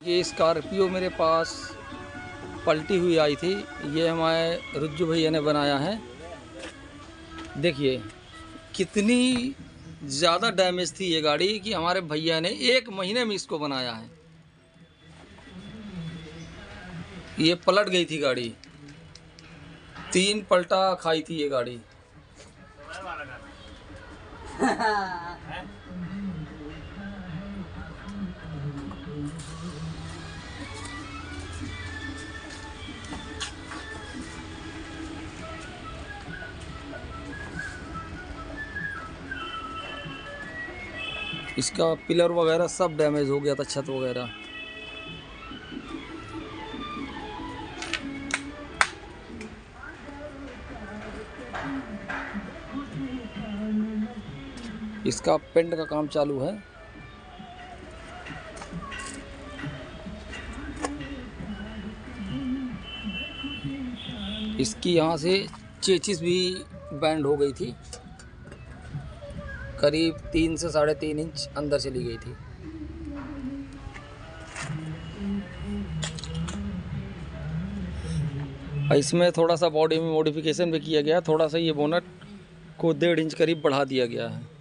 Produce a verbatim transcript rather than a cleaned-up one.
ये स्कॉर्पियो मेरे पास पलटी हुई आई थी। ये हमारे रुज्जू भैया ने बनाया है। देखिए कितनी ज़्यादा डैमेज थी ये गाड़ी कि हमारे भैया ने एक महीने में इसको बनाया है। ये पलट गई थी गाड़ी, तीन पलटा खाई थी ये गाड़ी। इसका पिलर वगैरह सब डैमेज हो गया था, छत वगैरह। इसका पेंट का काम चालू है। इसकी यहाँ से चेचिस भी बैंड हो गई थी, करीब तीन से साढ़े तीन इंच अंदर चली गई थी। इसमें थोड़ा सा बॉडी में मॉडिफिकेशन भी किया गया, थोड़ा सा ये बोनट को डेढ़ इंच करीब बढ़ा दिया गया है।